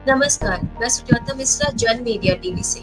नमस्कार, मैं सुजाता मिश्रा जन मीडिया टीवी से।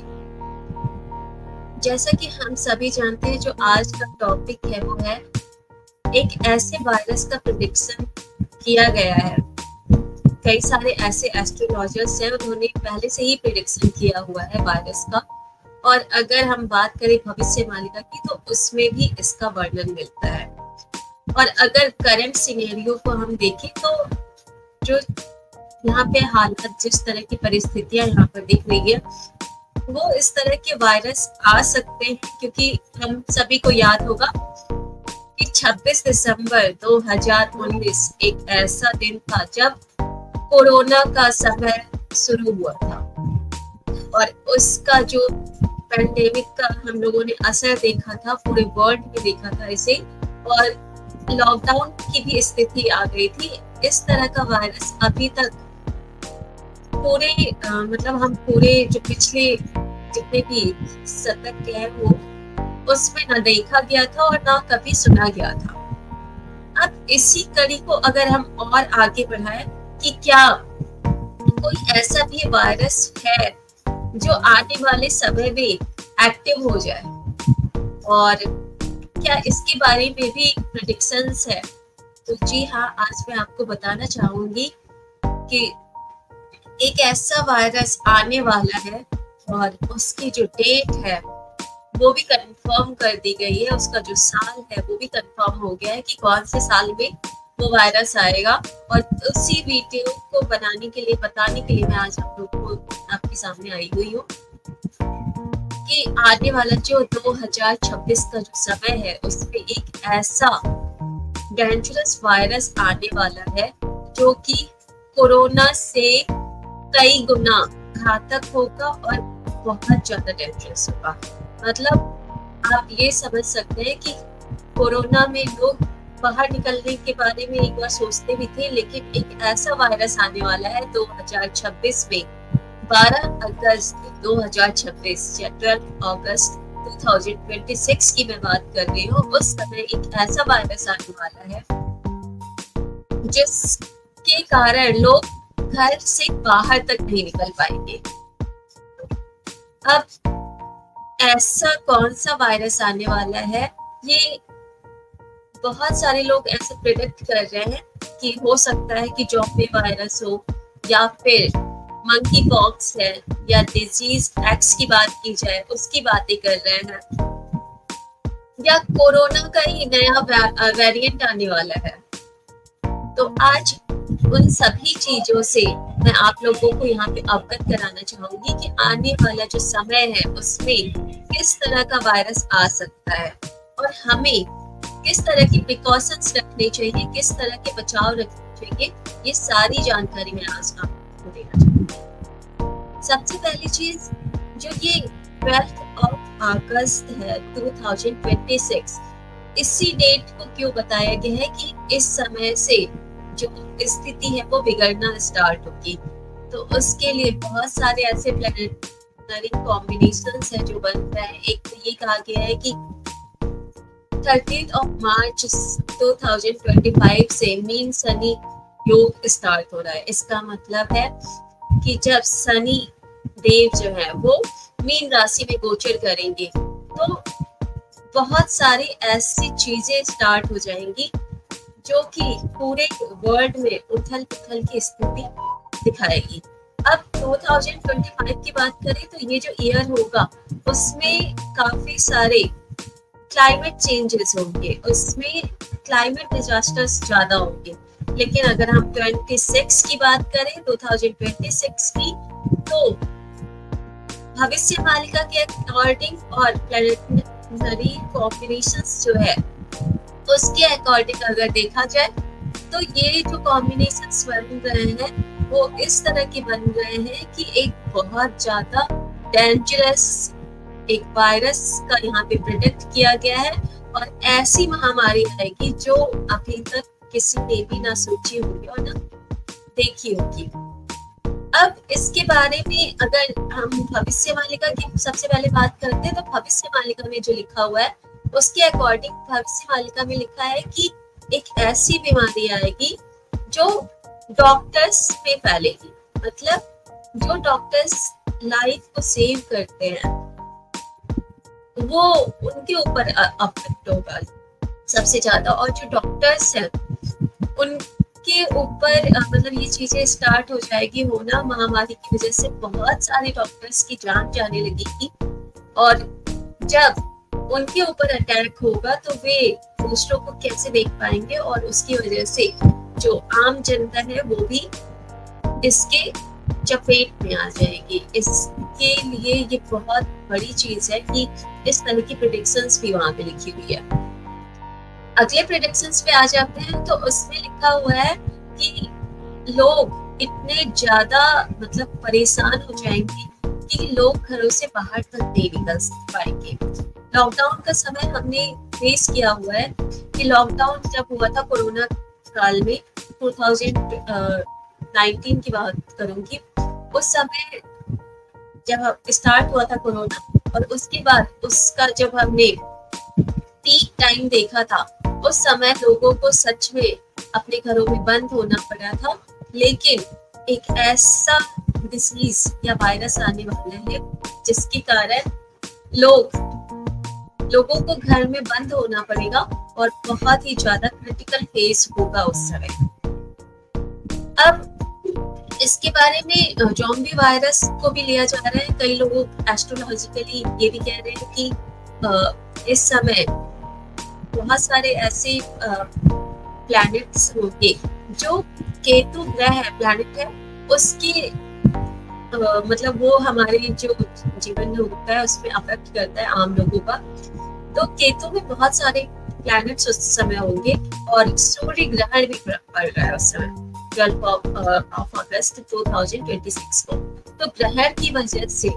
जैसा कि हम सभी जानते हैं, जो आज का टॉपिक है वो है एक ऐसे वायरस का प्रेडिक्शन किया गया है। कई सारे ऐसे एस्ट्रोलॉजर्स हैं, उन्होंने पहले से ही प्रेडिक्शन किया हुआ है वायरस का। और अगर हम बात करें भविष्यवाणी की, तो उसमें भी इसका वर्णन मिलता है। और अगर करंट सिनेरियो को हम देखें तो जो यहाँ पे हालत, जिस तरह की परिस्थितियां यहाँ पर दिख रही है, वो इस तरह के वायरस आ सकते हैं। क्योंकि हम सभी को याद होगा कि 26 दिसंबर 2019 एक ऐसा दिन था जब कोरोना का समय शुरू हुआ था, और उसका जो पैंडेमिक का हम लोगों ने असर देखा था, पूरे वर्ल्ड में देखा था इसे, और लॉकडाउन की भी स्थिति आ गई थी। इस तरह का वायरस अभी तक पूरे हम पूरे जो पिछले जितने भी शतक है वो उसमें न देखा गया था और ना कभी सुना गया था। अब इसी कड़ी को अगर हम और आगे बढ़ाएं कि क्या कोई ऐसा भी वायरस है जो आने वाले समय में एक्टिव हो जाए, और क्या इसके बारे में भी प्रेडिक्शंस है। तो जी हाँ, आज मैं आपको बताना चाहूंगी कि एक ऐसा वायरस आने वाला है और उसकी जो डेट है वो भी कंफर्म कर दी गई है। उसका जो साल है वो भी कंफर्म हो गया है कि कौन से साल में वो वायरस आएगा। और उसी वीडियो को बताने के लिए मैं आज आप लोगों को आपके सामने आई हुई हूँ कि आने वाला जो 2026 का जो समय है उसमें एक ऐसा डेंजरस वायरस आने वाला है जो कि कोरोना से कई गुना घातक होगा और बहुत ज्यादा डेंजरस होगा। मतलब आप ये समझ सकते हैं कि कोरोना में लोग बाहर निकलने के बारे में एक बार सोचते भी थे, लेकिन एक ऐसा वायरस आने वाला है 2026 में, 12 अगस्त 2026 या 12 अगस्त 2026 की मैं बात कर रही हूँ। उस समय एक ऐसा वायरस आने वाला है जिसके कारण लोग घर से बाहर तक नहीं निकल पाएंगे। अब ऐसा कौन सा वायरस आने वाला है, ये बहुत सारे लोग ऐसे प्रेडिक्ट कर रहे हैं कि हो सकता है कि ज़ॉम्बी वायरस हो, या फिर मंकी पॉक्स है, या डिजीज एक्स की बात की जाए उसकी बातें कर रहे हैं, या कोरोना का ही नया वेरिएंट आने वाला है। तो आज उन सभी चीजों से मैं आप लोगों को यहाँ पे अवगत कराना चाहूंगी कि आने वाला जो समय है उसमें किस तरह का वायरस आ सकता है और हमें किस तरह की प्रिकॉशंस रखनी चाहिए, किस तरह के बचाव रखने चाहिए। ये सारी जानकारी मैं आज आपको देना चाहूंगी। सबसे पहली चीज, जो ये 12 अगस्त है 2026, इसी डेट को क्यों बताया गया है कि इस समय से जो स्थिति है वो बिगड़ना स्टार्ट होगी। तो उसके लिए बहुत सारे ऐसे प्लैनेटरी कॉम्बिनेशंस हैं जो बन रहे हैं। एक तो ये कहा गया है कि 30 मार्च 2025 से मीन शनि योग स्टार्ट हो रहा है। इसका मतलब है कि जब शनि देव जो है वो मीन राशि में गोचर करेंगे तो बहुत सारी ऐसी चीजें स्टार्ट हो जाएंगी जो कि पूरे वर्ल्ड में उथल पुथल की स्थिति दिखाएगी। अब 2025 की बात करें तो ये जो ईयर होगा उसमें काफी सारे क्लाइमेट चेंजेस होंगे, उसमें क्लाइमेट डिजास्टर्स ज्यादा होंगे। लेकिन अगर हम 26 की बात करें 2026 की, तो भविष्यवाणी के अकॉर्डिंग और प्लैनेटरी कॉम्बिनेशंस जो है उसके अकॉर्डिंग अगर देखा जाए तो ये जो कॉम्बिनेशंस बन रहे हैं वो इस तरह के बन रहे हैं कि एक बहुत ज्यादा डेंजरस एक वायरस का यहाँ पे प्रेडिक्ट किया गया है, और ऐसी महामारी आएगी जो अभी तक किसी ने भी ना सोची होगी और ना देखी होगी। अब इसके बारे में अगर हम भविष्यवाणिका की सबसे पहले बात करते हैं तो भविष्यवाणिका में जो लिखा हुआ है उसके अकॉर्डिंग भविष्यवाणिका में लिखा है कि एक ऐसी बीमारी आएगी जो डॉक्टर्स पे फैलेगी। मतलब जो डॉक्टर्स लाइफ को सेव करते हैं वो उनके ऊपर अफेक्ट होगा सबसे ज्यादा, और जो डॉक्टर्स हैं उनके ऊपर मतलब ये चीजें स्टार्ट हो जाएगी होना। महामारी की वजह से बहुत सारे डॉक्टर्स की जान जाने लगेगी, और जब उनके ऊपर अटैक होगा तो वे दूसरों को कैसे देख पाएंगे, और उसकी वजह से जो आम जनता है वो भी इसके चपेट में आ जाएगी। इसके लिए ये बहुत बड़ी चीज है कि इस तरह की प्रेडिक्शंस भी वहां पे लिखी हुई है। अगले प्रेडिक्शंस पे आ जाते हैं, तो उसमें लिखा हुआ है कि लोग इतने ज्यादा मतलब परेशान हो जाएंगे कि लोग घरों से बाहर तक नहीं निकल पाएंगे। लॉकडाउन का समय हमने फेस किया हुआ है कि लॉकडाउन जब हुआ था कोरोना काल में 2019 की बात करूंगी, उस समय जब स्टार्ट हुआ था कोरोना, और उसके बाद उसका जब हमने पीक टाइम देखा था, उस समय लोगों को सच में अपने घरों में बंद होना पड़ा था। लेकिन एक ऐसा डिसीज या वायरस आने वाला है जिसके कारण लोगों को घर में बंद होना पड़ेगा, और बहुत ही ज्यादा क्रिटिकल फेस होगा उस समय। अब इसके बारे में ज़ॉम्बी वायरस को भी लिया जा रहा है। कई लोग एस्ट्रोलॉजिकली ये भी कह रहे हैं कि इस समय बहुत सारे ऐसे प्लैनेट्स होंगे जो केतु ग्रह है, प्लैनेट है, उसकी मतलब वो हमारे जो जीवन में होता है उसमें अफेक्ट करता है आम लोगों का। तो केतु में बहुत सारे प्लैनेट्स उस समय होंगे, और सूर्य ग्रहण भी पड़ रहा है उस समय 12 अगस्त 2026 को। तो ग्रहण की वजह से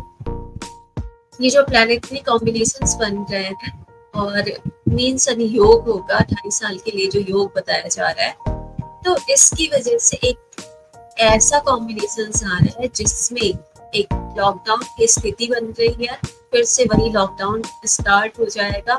ये जो प्लैनेटरी कॉम्बिनेशंस बन रहे हैं, और मीन शनि योग होगा 28 साल के लिए जो योग बताया जा रहा है, तो इसकी वजह से एक ऐसा कॉम्बिनेशन आ रहा है जिसमें एक लॉकडाउन की स्थिति बन रही है। फिर से वही लॉकडाउन स्टार्ट हो जाएगा।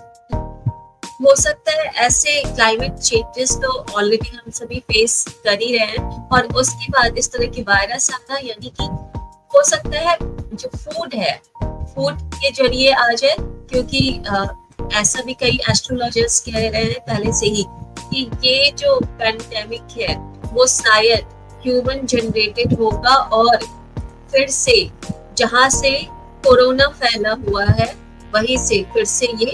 हो सकता है ऐसे क्लाइमेट चेंजेस तो ऑलरेडी हम सभी फेस कर ही रहे हैं, और उसके बाद इस तरह की वायरस आना, यानी कि हो सकता है जो फूड है, फूड के जरिए आ जाए, क्योंकि ऐसा भी कई एस्ट्रोलॉजर्स कह रहे हैं पहले से ही कि ये जो पैंडेमिक है वो शायद ह्यूमन जनरेटेड होगा, और फिर से जहां से कोरोना फैला हुआ है वहीं से फिर से ये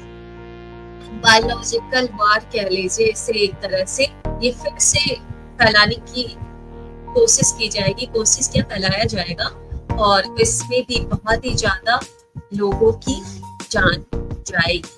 बायोलॉजिकल वार कह लीजिए इसे, एक तरह से ये फिर से फैलाने की कोशिश की जाएगी, कोशिश क्या फैलाया जाएगा, और इसमें भी बहुत ही ज्यादा लोगों की जान जाएगी।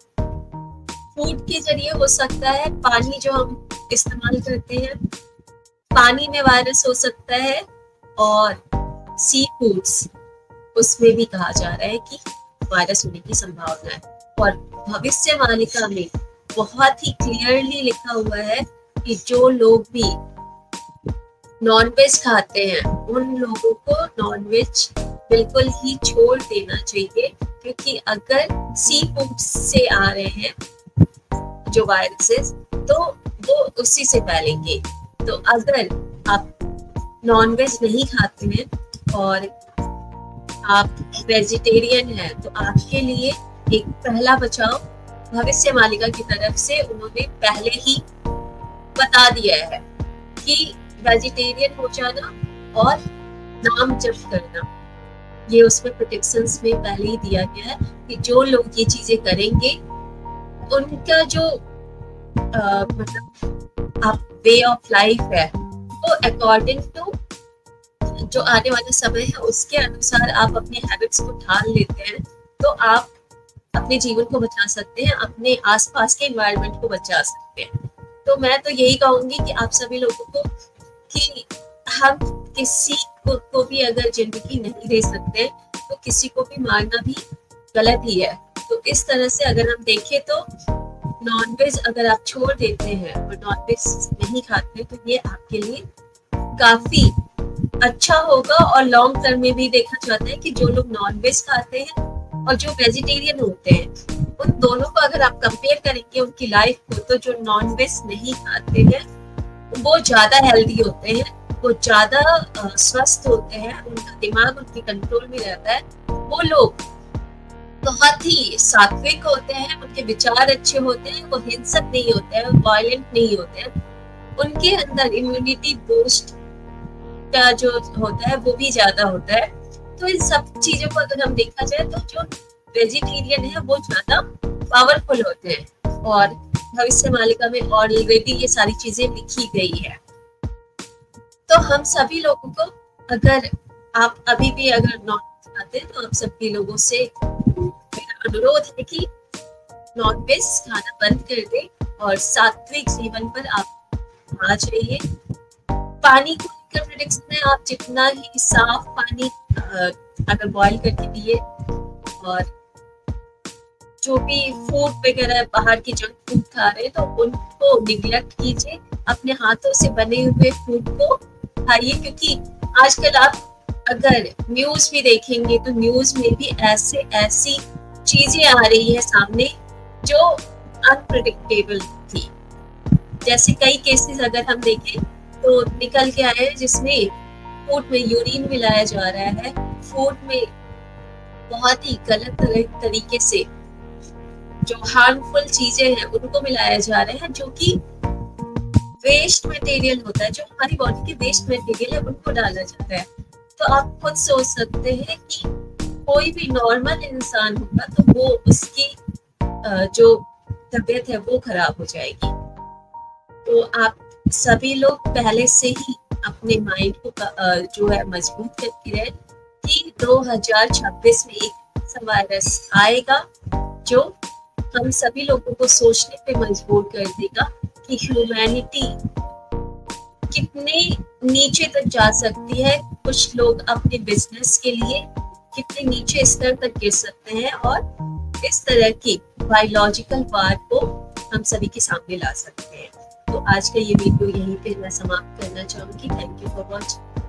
फूड के जरिए हो सकता है, पानी जो हम इस्तेमाल करते हैं पानी में वायरस हो सकता है, और सी फूड्स उसमें भी कहा जा रहा है कि वायरस होने की संभावना है। और भविष्यवाणिका में बहुत ही क्लियरली लिखा हुआ है कि जो लोग भी नॉनवेज खाते हैं उन लोगों को नॉनवेज बिल्कुल ही छोड़ देना चाहिए, क्योंकि अगर सी फूड से आ रहे हैं जो वायरसेस तो वो उसी से फैलेंगे। तो अगर आप नॉनवेज नहीं खाते हैं और आप वेजिटेरियन हैं तो आपके लिए एक पहला बचाव भविष्यवाणिका की तरफ से उन्होंने पहले ही बता दिया है कि वेजिटेरियन हो जाना और नाम जप करना। ये उसमें प्रोटेक्शंस में पहले ही दिया गया है कि जो लोग ये चीजें करेंगे उनका जो मतलब आप वे ऑफ लाइफ है वो अकॉर्डिंग टू जो आने वाला समय है उसके अनुसार आप अपने हैबिट्स को ढाल लेते हैं तो आप अपने जीवन को बचा सकते हैं, अपने आसपास के एनवायरनमेंट को बचा सकते हैं। तो मैं तो यही कहूंगी कि आप सभी लोगों को कि हम किसी को भी अगर जिंदगी नहीं दे सकते तो किसी को भी मारना भी गलत ही है। तो इस तरह से अगर हम देखें तो नॉनवेज अगर आप छोड़ देते हैं और नॉनवेज नहीं खाते तो ये आपके लिए काफी अच्छा होगा। और लॉन्ग टर्म में भी देखा जाता है कि जो लोग नॉनवेज खाते हैं और जो वेजिटेरियन होते हैं उन दोनों को अगर आप कंपेयर करेंगे उनकी लाइफ को, तो जो नॉनवेज नहीं खाते हैं वो ज्यादा हेल्दी होते हैं वो ज्यादा स्वस्थ होते हैं, उनका दिमाग उनके कंट्रोल में रहता है, वो लोग बहुत ही सात्विक होते हैं, उनके विचार अच्छे होते हैं, वो हिंसक नहीं होते हैं, वायलेंट नहीं होते हैं, उनके अंदर इम्यूनिटी बूस्ट का जो होता है वो भी ज्यादा होता है। तो इन सब चीजों को अगर हम देखा जाए तो जो वेजिटेरियन है वो ज्यादा पावरफुल होते हैं, और भविष्य मालिका में ऑलरेडी ये सारी चीजें लिखी गई है। तो हम सभी लोगों को, अगर आप अभी भी अगर नॉन वेज खाते हैं, तो आप सभी लोगों से मेरा अनुरोध है कि नॉन वेज खाना बंद कर दें और सात्विक जीवन पर आप आ जाइए। पानी को लेकर प्रेडिक्शन है, आप जितना ही साफ पानी अगर बॉईल करके पिए, और जो भी फूड वगैरह बाहर की जंक फूड खा रहे हैं तो उनको निगलेक्ट कीजिए, अपने हाथों से बने हुए फूड को खाइए। क्योंकि आजकल आप अगर न्यूज भी देखेंगे तो न्यूज में भी ऐसी चीजें आ रही है सामने जो अनप्रेडिक्टेबल थी। जैसे कई केसेस अगर हम देखें तो निकल के आए हैं जिसमें फूड में यूरिन मिलाया जा रहा है, फूड में बहुत ही गलत तरीके से जो हार्मफुल चीजें हैं उनको मिलाया जा रहा है, जो कि वेस्ट मटेरियल होता है, जो हमारी बॉडी के वेस्ट मटेरियल है उनको डाला जाता है। तो आप खुद सोच सकते हैं कि कोई भी नॉर्मल इंसान होगा तो वो उसकी जो तबीयत है वो खराब हो जाएगी। तो आप सभी लोग पहले से ही अपने माइंड को जो है मजबूत करके रहे कि 2026 में एक ऐसा वायरस आएगा जो हम सभी लोगों को सोचने पे मजबूर कर देगा कि ह्यूमैनिटी कितने नीचे तक जा सकती है, कुछ लोग अपने बिजनेस के लिए कितने नीचे स्तर तक गिर सकते हैं, और इस तरह की बायोलॉजिकल वार को हम सभी के सामने ला सकते हैं। तो आज का ये वीडियो यहीं पे मैं समाप्त करना चाहूंगी। Thank you for watching.